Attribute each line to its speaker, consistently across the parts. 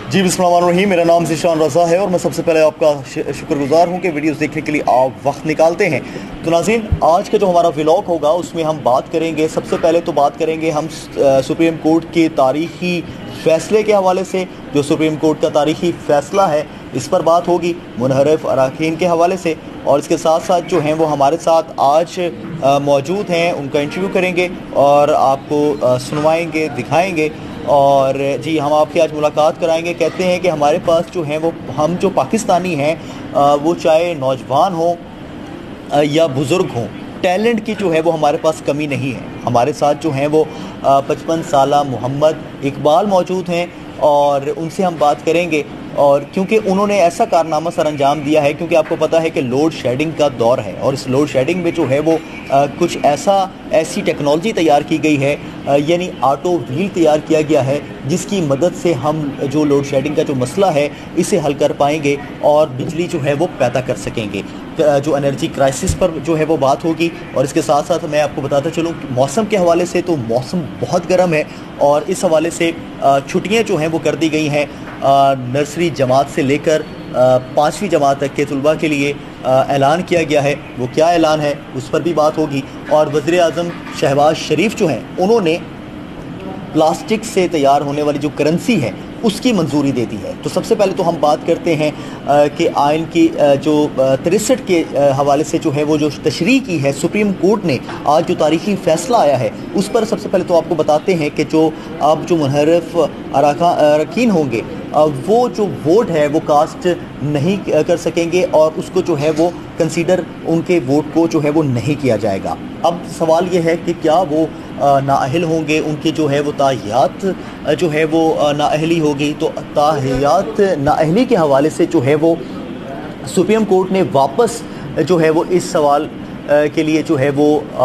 Speaker 1: जी बिस्मिल्लाहिर्रहमानिर्रहीम। मेरा नाम ज़ीशान रज़ा है और मैं सबसे पहले आपका शुक्रगुजार हूँ कि वीडियोस देखने के लिए आप वक्त निकालते हैं। तो नाज़रीन, आज का जो हमारा व्लॉग होगा उसमें हम बात करेंगे, सबसे पहले तो बात करेंगे हम सुप्रीम कोर्ट के तारीख़ी फ़ैसले के हवाले से। जो सुप्रीम कोर्ट का तारीख़ी फ़ैसला है इस पर बात होगी मुनहरफ अरकान के हवाले से, और इसके साथ साथ जो हैं वो हमारे साथ आज मौजूद हैं, उनका इंटरव्यू करेंगे और आपको सुनवाएंगे, दिखाएंगे। और जी हम आपकी आज मुलाकात कराएंगे। कहते हैं कि हमारे पास जो हैं वो हम जो पाकिस्तानी हैं वो चाहे नौजवान हों या बुज़ुर्ग हों, टैलेंट की जो है वो हमारे पास कमी नहीं है। हमारे साथ जो हैं वो 55 साला मोहम्मद इकबाल मौजूद हैं और उनसे हम बात करेंगे। और क्योंकि उन्होंने ऐसा कारनामा सर अंजाम दिया है, क्योंकि आपको पता है कि लोड शेडिंग का दौर है और इस लोड शेडिंग में जो है वो कुछ ऐसी टेक्नोलॉजी तैयार की गई है, यानी ऑटो व्हील तैयार किया गया है, जिसकी मदद से हम जो लोड शेडिंग का जो मसला है इसे हल कर पाएंगे और बिजली जो है वो पैदा कर सकेंगे। जो एनर्जी क्राइसिस पर जो है वो बात होगी। और इसके साथ साथ मैं आपको बताता चलूँ मौसम के हवाले से, तो मौसम बहुत गर्म है और इस हवाले से छुट्टियाँ जो हैं वो कर दी गई हैं नर्सरी जमात से लेकर 5वीं जमात तक के तलबा के लिए ऐलान किया गया है। वो क्या ऐलान है उस पर भी बात होगी। और वज़ीर आज़म शहबाज शरीफ जो हैं उन्होंने प्लास्टिक से तैयार होने वाली जो करेंसी है उसकी मंजूरी दे दी है। तो सबसे पहले तो हम बात करते हैं कि आइन की जो 63 के हवाले से जो है वो जो तशरीह की है सुप्रीम कोर्ट ने, आज जो तारीख़ी फ़ैसला आया है उस पर सबसे पहले तो आपको बताते हैं कि जो अब जो मुनहरफ अरकान होंगे वो जो वोट है वो कास्ट नहीं कर सकेंगे और उसको जो है वो कंसीडर उनके वोट को जो है वो नहीं किया जाएगा। अब सवाल ये है कि क्या वो नाअहल होंगे, उनके जो है वो ताहियात जो है वो नाअहली होगी। तो ताहियात नाअहली के हवाले से जो है वो सुप्रीम कोर्ट ने वापस जो है वो इस सवाल के लिए जो है वो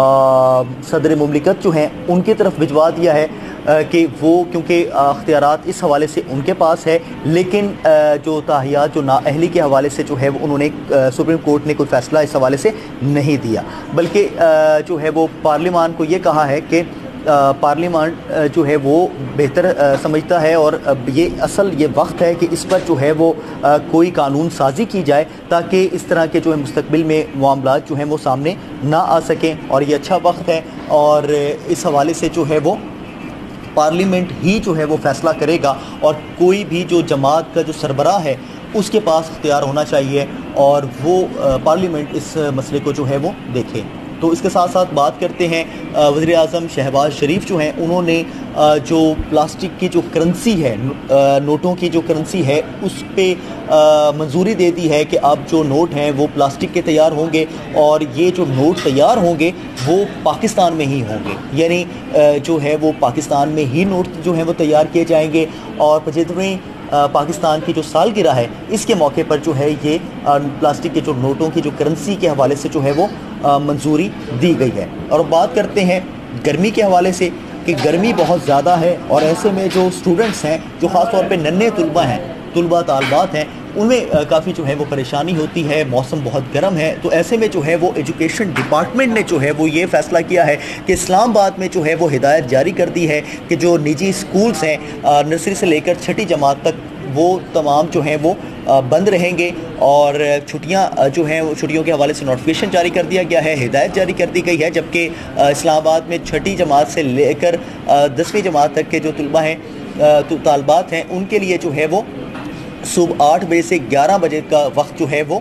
Speaker 1: सदर मुमलिकत जो हैं उनकी तरफ भिजवा दिया है कि वो क्योंकि अख्तियारात इस हवाले से उनके पास है, लेकिन जो ताहियात जो नाअहली के हवाले से जो है वो उन्होंने सुप्रीम कोर्ट ने कोई फ़ैसला इस हवाले से नहीं दिया, बल्कि जो है वो पार्लिमान को ये कहा है कि पार्लिमान जो है वो बेहतर समझता है और ये वक्त है कि इस पर जो है वो कोई कानून साजी की जाए ताकि इस तरह के जो है मुस्तकबिल में मामलात जो हैं वो सामने ना आ सकें। और ये अच्छा वक्त है और इस हवाले से जो है वो पार्लियामेंट ही जो है वो फ़ैसला करेगा और कोई भी जो जमात का जो सरबराह है उसके पास इख्तियार होना चाहिए और वो पार्लियामेंट इस मसले को जो है वो देखे। तो इसके साथ साथ बात करते हैं वज़ीर आज़म शहबाज शरीफ जो हैं उन्होंने जो प्लास्टिक की जो करेंसी है, नोटों की जो करेंसी है उस पर मंजूरी दे दी है कि अब जो नोट हैं वो प्लास्टिक के तैयार होंगे और ये जो नोट तैयार होंगे वो पाकिस्तान में ही होंगे, यानी जो है वो पाकिस्तान में ही नोट जो हैं वो तैयार किए जाएंगे। और 75वें पाकिस्तान की जो सालगिरह है इसके मौके पर जो है ये प्लास्टिक के जो नोटों की जो करेंसी के हवाले से जो है वो मंजूरी दी गई है। और बात करते हैं गर्मी के हवाले से कि गर्मी बहुत ज़्यादा है और ऐसे में जो स्टूडेंट्स हैं, जो ख़ास तौर पे नन्हे तुलबा तालबात हैं, उनमें काफ़ी जो है वो परेशानी होती है। मौसम बहुत गर्म है, तो ऐसे में जो है वो एजुकेशन डिपार्टमेंट ने जो है वो ये फ़ैसला किया है कि इस्लामाबाद में जो है वो हिदायत जारी कर दी है कि जो निजी स्कूल्स हैं नर्सरी से लेकर 6ठी जमात तक वो तमाम जो हैं वो बंद रहेंगे और छुट्टियां जो हैं वो छुट्टियों के हवाले से नोटिफिकेशन जारी कर दिया गया है, हिदायत जारी कर दी गई है। जबकि इस्लामाबाद में 6ठी जमात से लेकर 10वीं जमात तक के जो तलबा हैं तालबात हैं उनके लिए जो है वो सुबह 8 बजे से 11 बजे का वक्त जो है वो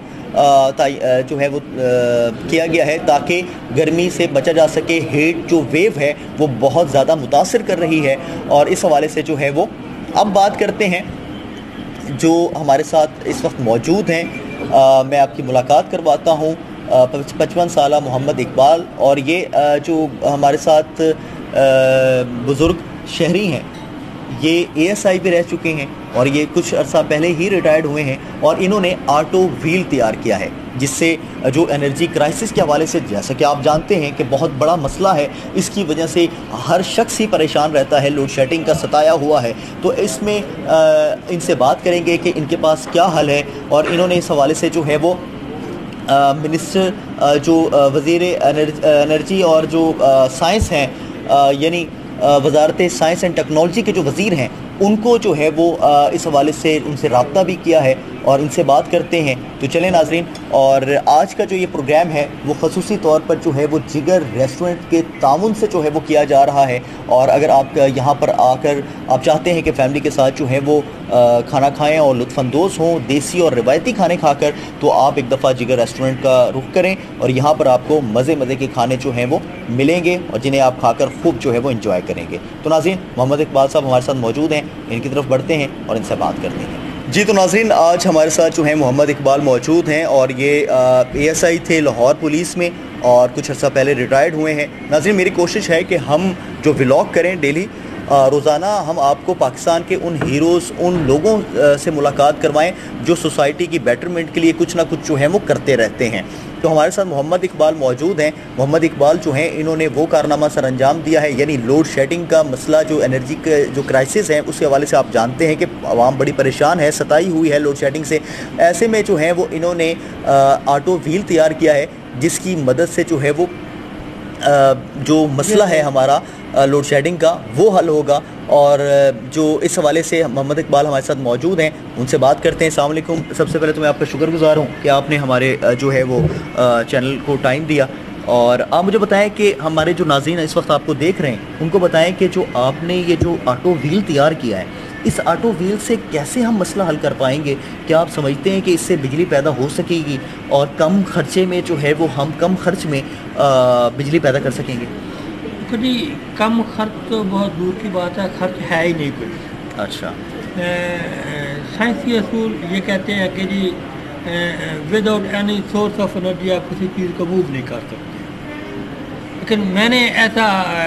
Speaker 1: किया गया है ताकि गर्मी से बचा जा सके। हीट जो वेव है वो बहुत ज़्यादा मुतासिर कर रही है और इस हवाले से जो है वो अब बात करते हैं जो हमारे साथ इस वक्त मौजूद हैं। मैं आपकी मुलाकात करवाता हूँ 55 साला मोहम्मद इकबाल, और ये जो हमारे साथ बुज़ुर्ग शहरी हैं ये ASI भी रह चुके हैं और ये कुछ अर्सा पहले ही रिटायर्ड हुए हैं और इन्होंने ऑटो व्हील तैयार किया है जिससे जो एनर्जी क्राइसिस के हवाले से, जैसा कि आप जानते हैं कि बहुत बड़ा मसला है, इसकी वजह से हर शख्स ही परेशान रहता है, लोड शेडिंग का सताया हुआ है। तो इसमें इनसे बात करेंगे कि इनके पास क्या हल है और इन्होंने इस हवाले से जो है वो मिनिस्टर जो वज़ीर एनर्जी और जो साइंस हैं यानी वजारत साइंस एंड टेक्नोलॉजी के जो वज़ीर हैं ان کو جو ہے وہ اس حوالے سے ان سے رابطہ بھی کیا ہے اور ان سے بات کرتے ہیں. تو چلیں ناظرین, اور آج کا جو یہ پروگرام ہے وہ خصوصی طور پر جو ہے وہ جگر ریسٹورنٹ کے تعاون سے جو ہے وہ کیا جا رہا ہے. اور اگر آپ یہاں پر آ کر آپ چاہتے ہیں کہ فیملی کے ساتھ جو ہے وہ کھانا کھائیں اور لطف اندوز ہوں دیسی اور روایتی کھانے کھا کر, تو آپ ایک دفعہ جگر ریسٹورنٹ کا رخ کریں اور یہاں پر آپ کو مزے کے کھانے جو ہیں وہ ملیں گے اور جنہیں آپ کھا کر خوب جو ہے وہ انجوائے کریں گے. تو ناظرین, محمد اقبال صاحب ہمارے ساتھ موجود ہیں, ان کی طرف بڑھتے ہیں اور ان سے بات کرتے ہیں. جی تو ناظرین, آج ہمارے ساتھ جو ہیں محمد اقبال موجود ہیں اور یہ ASI تھے لاہور پولیس میں اور کچھ عرصہ پہلے ریٹائرڈ ہوئے ہیں. ناظرین, میری کوشش ہے کہ ہم جو ولاگ کریں ڈیلی, روزانہ ہم آپ کو پاکستان کے ان ہیروز, ان لوگوں سے ملاقات کروائیں جو سوسائٹی کی بیٹرمنٹ کے لیے کچھ نہ کچھ جو ہیں وہ کرتے رہتے ہیں. تو ہمارے ساتھ محمد اقبال موجود ہیں. محمد اقبال جو ہیں انہوں نے وہ کارنامہ سر انجام دیا ہے, یعنی لوڈ شیڈنگ کا مسئلہ, جو انرجی کے جو کرائسس ہیں اس کے حوالے سے آپ جانتے ہیں کہ عوام بڑی پریشان ہے, ستائی ہوئی ہے لوڈ شیڈنگ سے. ایسے میں جو ہیں وہ انہوں نے آٹو وہیل تیار کیا ہے جس کی مدد سے جو ہے وہ جو مسئلہ ہے ہمارا لوڈ شیڈنگ کا وہ حل ہوگا. اور جو اس حوالے سے محمد اقبال ہمارے ساتھ موجود ہیں, ان سے بات کرتے ہیں. السلام علیکم. سب سے پہلے تو میں آپ کا شکر گزار ہوں کہ آپ نے ہمارے جو ہے وہ چینل کو ٹائم دیا. اور آپ مجھے بتائیں کہ ہمارے جو ناظرین اس وقت آپ کو دیکھ رہے ہیں ان کو بتائیں کہ جو آپ نے یہ جو آٹو وہیل تیار کیا ہے, اس آٹو وہیل سے کیسے ہم مسئلہ حل کر پائیں گے؟ کیا آپ سمجھتے ہیں کہ اس سے بجلی پیدا ہو سکے گی اور کم خرچے میں جو ہے وہ ہم کم خرچ میں بجلی پیدا کر سکیں گے؟
Speaker 2: جی, کم خرچ تو بہت دور کی بات ہے, خرچ ہے ہی نہیں کوئی.
Speaker 1: اچھا,
Speaker 2: سائنسی اصول یہ کہتے ہیں کہ جی with out any source of energy آپ کسی چیز کو موو نہیں کر سکتے. لیکن میں نے ایسا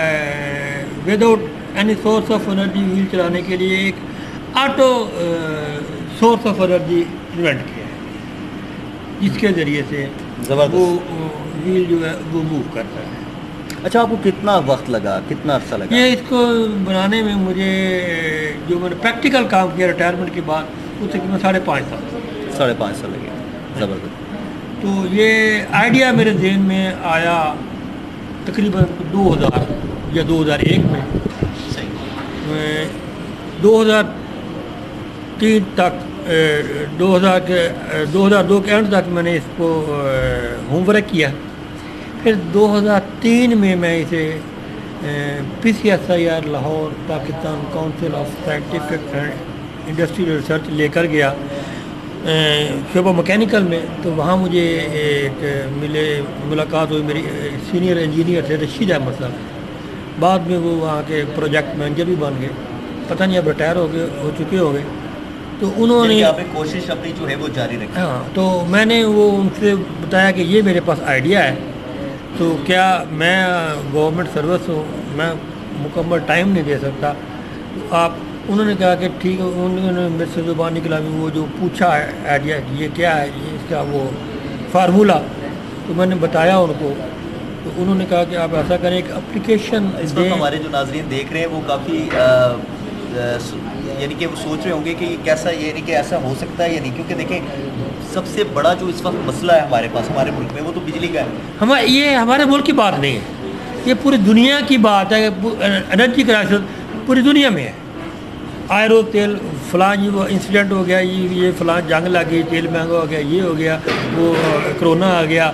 Speaker 2: without out any source of energy wheel چلانے کے لیے ایک auto source of energy invent کیا ہے جس کے ذریعے سے وہ وہیل جو ہے وہ موو کرتا ہے.
Speaker 1: اچھا, آپ کو کتنا وقت لگا, کتنا عرصہ لگا؟
Speaker 2: یہ اس کو بنانے میں مجھے جو میں نے پریکٹیکل کام کیا ریٹائرمنٹ کے بعد اس سے میں 5.5 سال
Speaker 1: لگے. زبردست.
Speaker 2: تو یہ آئیڈیا میرے ذہن میں آیا تقریباً 2000 یا 2001 میں. 2003 تک 2002 کے اینڈ تک میں نے اس کو ہوم ورک کیا. پھر 2003 میں اسے PCSIR Lahore Pakistan council of scientific and industrial research لے کر گیا شعبہ مکینیکل میں. تو وہاں مجھے ایک ملاقات ہوئی میری سینئر انجینئر تھے رشید احمد صاحب. بعد میں وہ وہاں کے پروجیکٹ مینیجر بھی بن گئے, پتہ نہیں اب ریٹائر ہو چکے ہو گئے. تو انہوں نے
Speaker 1: کوشش اپنی جو ہے وہ جاری رکھی.
Speaker 2: ہاں, تو میں نے وہ ان سے بتایا کہ یہ میرے پاس آئیڈیا ہے, تو کیا میں گورنمنٹ سروس ہوں, میں مکمل ٹائم نہیں دے سکتا. آپ انہوں نے کہا کہ ٹھیک ہے. انہوں نے میرے سے زبان نکلا وہ جو پوچھا ہے آئیڈیا یہ کیا ہے, یہ اس کا وہ فارمولہ, تو میں نے بتایا ان کو. تو انہوں نے کہا کہ آپ ایسا کریں ایک اپلیکیشن.
Speaker 1: اس وقت ہمارے جو ناظرین دیکھ رہے ہیں وہ کافی یعنی کہ وہ سوچ رہے ہوں گے کہ یہ کیسا, یعنی کہ ایسا ہو سکتا ہے یا نہیں, کیونکہ دیکھیں سب سے بڑا جو اس وقت مسئلہ ہے ہمارے پاس ہمارے ملک میں وہ تو بجلی کا ہے.
Speaker 2: یہ ہمارے ملک کی بات نہیں ہے, یہ پوری دنیا کی بات ہے. انرجی کرائسس پوری دنیا میں ہے. آئرو تیل فلاں وہ انسیڈنٹ ہو گیا, یہ فلاں جنگ لگ گئی, تیل مہنگا ہو گیا, یہ ہو گیا, وہ کرونا آ گیا,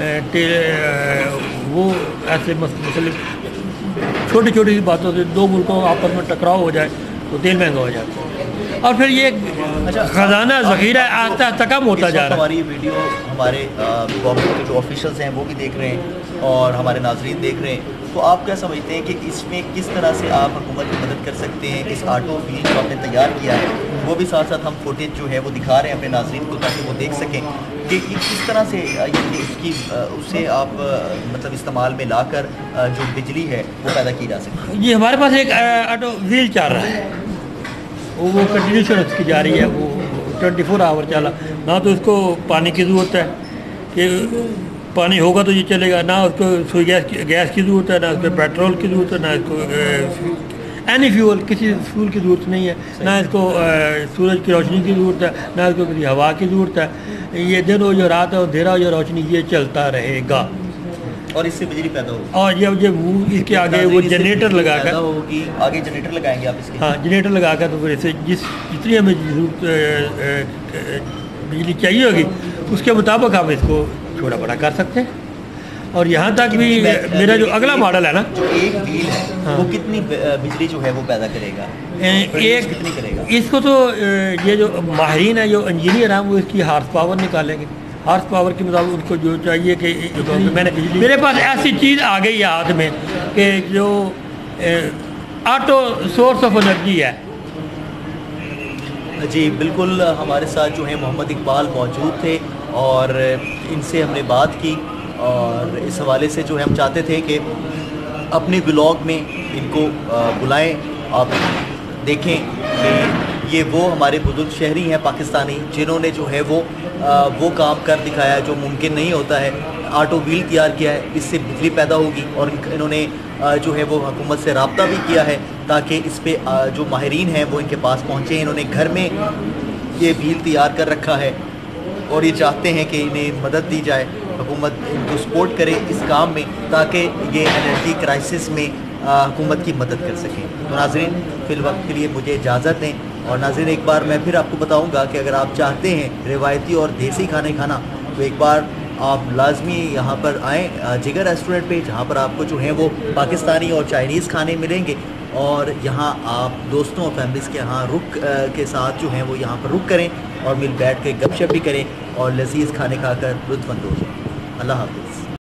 Speaker 2: وہ ایسے مسئلے چھوٹی چھوٹی باتوں سے دو ملکوں آپس میں ٹکراؤ ہو جائے تو تیل مہنگا ہو جاتا ہے. اور پھر یہ خزانہ ذخیرہ آہستہ آہستہ کم ہوتا جا رہا ہے.
Speaker 1: ہماری ویڈیو ہمارے گورنمنٹ کے جو آفیشلز ہیں وہ بھی دیکھ رہے ہیں اور ہمارے ناظرین دیکھ رہے ہیں. تو آپ کیا سمجھتے ہیں کہ اس میں کس طرح سے آپ حکومت کی مدد کر سکتے ہیں؟ اس آٹو وہیل جو آپ نے تیار کیا ہے وہ بھی ساتھ ساتھ ہم فوٹیج جو ہے وہ دکھا رہے ہیں اپنے ناظرین کو تاکہ وہ دیکھ سکیں کہ کس طرح سے اسے آپ مطلب استعمال میں لا کر جو بجلی ہے وہ پیدا کی جا سکتی ہے.
Speaker 2: جی, ہمارے پاس ایک آٹو وہیل چل رہا ہے, وہ کنٹینیوشن اس کی جاری ہے, وہ 24 آور چلا. نہ تو اس کو پانی کی ضرورت ہے کہ پانی ہوگا تو یہ چلے گا, نہ اس کو سوئی گیس کی ضرورت ہے, نہ اس کو پیٹرول کی ضرورت ہے, نہ اس کو اینی فیول کسی فیول کی ضرورت نہیں ہے, نہ اس کو سورج کی روشنی کی ضرورت ہے, نہ اس کو کسی ہوا کی ضرورت ہے. یہ دن ہو جو رات ہے, اندھیرا ہو جو روشنی, یہ چلتا رہے گا.
Speaker 1: और इससे बिजली पैदा होगी,
Speaker 2: और जब वो इसके आगे वो जनरेटर लगा कर
Speaker 1: होगी, आगे जनरेटर लगाएंगे आप इसके।
Speaker 2: हाँ, जनरेटर लगा कर तो फिर इससे जितनी हमें बिजली चाहिए होगी उसके मुताबिक हम इसको छोटा बड़ा कर सकते हैं। और यहाँ तक भी मेरा जो अगला मॉडल है ना,
Speaker 1: जो एक व्हील है
Speaker 2: हाँ,
Speaker 1: वो कितनी बिजली जो है वो पैदा करेगा,
Speaker 2: एक
Speaker 1: कितनी करेगा?
Speaker 2: इसको तो ये जो माहिरीन है, जो इंजीनियर हैं, वो इसकी हार्स पावर निकालेंगे। हार्स पावर के मुताबिक उनको जो चाहिए कि मेरे पास ऐसी चीज़ आ गई है हाथ में कि जो ऑटो सोर्स ऑफ एनर्जी है।
Speaker 1: जी बिल्कुल, हमारे साथ जो है मोहम्मद इकबाल मौजूद थे और इनसे हमने बात की, और इस हवाले से जो है हम चाहते थे कि अपने ब्लॉग में इनको बुलाएं, आप देखें कि ये वो हमारे बुजुर्ग शहरी हैं पाकिस्तानी जिन्होंने जो है वो काम कर दिखाया जो मुमकिन नहीं होता है। ऑटो व्हील तैयार किया है, इससे बिजली पैदा होगी, और इन्होंने जो है वो हुकूमत से रब्ता भी किया है ताकि इस पे जो माहिरीन हैं वो इनके पास पहुँचे। इन्होंने घर में ये व्हील तैयार कर रखा है और ये चाहते हैं कि इन्हें मदद दी जाए, हुकूमत इनको सपोर्ट करे इस काम में ताकि ये एनर्जी क्राइसिस में हुकूमत की मदद कर सकें। तो नाज़रीन, फ़िल वक्त के लिए मुझे इजाज़त दें। और नाज़रीन, एक बार मैं फिर आपको बताऊंगा कि अगर आप चाहते हैं रिवायती और देसी खाने खाना तो एक बार आप लाजमी यहाँ पर आएँ जिगर रेस्टोरेंट पे, जहाँ पर आपको जो है वो पाकिस्तानी और चाइनीज़ खाने मिलेंगे। और यहाँ आप दोस्तों और फैमिलीज़ के यहाँ रुक के साथ जो है वो यहाँ पर रुक करें और मिल बैठ के गपशप भी करें और लजीज़ खाने खाकर लुत्फ़ अंदोज़ हों। अल्लाह हाफ़िज़।